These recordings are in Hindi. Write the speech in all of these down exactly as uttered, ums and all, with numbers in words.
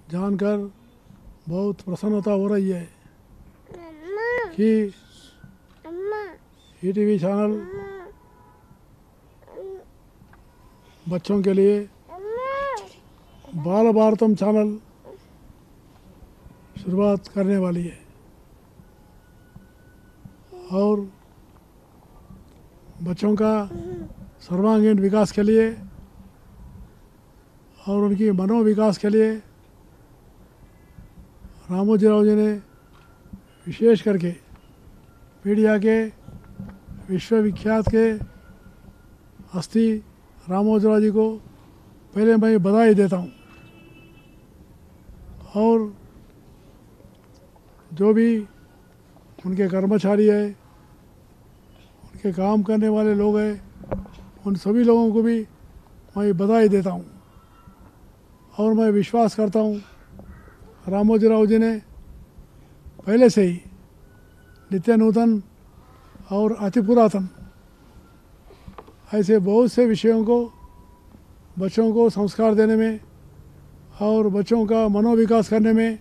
जानकर बहुत प्रसन्नता हो रही है कि ई टी वी चैनल बच्चों के लिए बाल भारतम चैनल शुरुआत करने वाली है और बच्चों का सर्वांगीण विकास के लिए और उनकी मनोविकास के लिए रामोजीराव जी ने विशेष करके पीडिया के विश्वविख्यात के हस्ती रामोजीराव जी को पहले मैं बधाई देता हूँ और जो भी उनके कर्मचारी है, उनके काम करने वाले लोग हैं, उन सभी लोगों को भी मैं बधाई देता हूँ और मैं विश्वास करता हूँ रामोजीराव जी ने पहले से ही नित्य नूतन और अति पुरातन ऐसे बहुत से विषयों को बच्चों को संस्कार देने में और बच्चों का मनोविकास करने में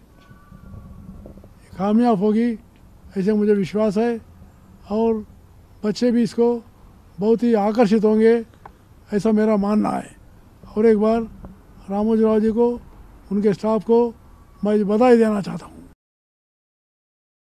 कामयाब होगी, ऐसे मुझे विश्वास है और बच्चे भी इसको बहुत ही आकर्षित होंगे, ऐसा मेरा मानना है। और एक बार रामोजीराव जी को, उनके स्टाफ को मैं बधाई देना चाहता हूँ।